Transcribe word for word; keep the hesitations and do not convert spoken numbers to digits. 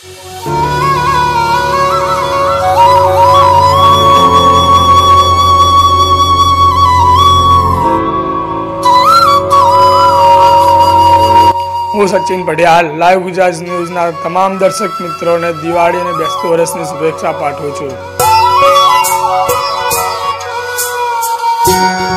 હું સચિન પડિયાલ લાઈવ ગુજરાત ન્યૂઝના તમામ દર્શક મિત્રોને દિવાળી અને બેસતું વર્ષની શુભેચ્છા પાઠવું છું।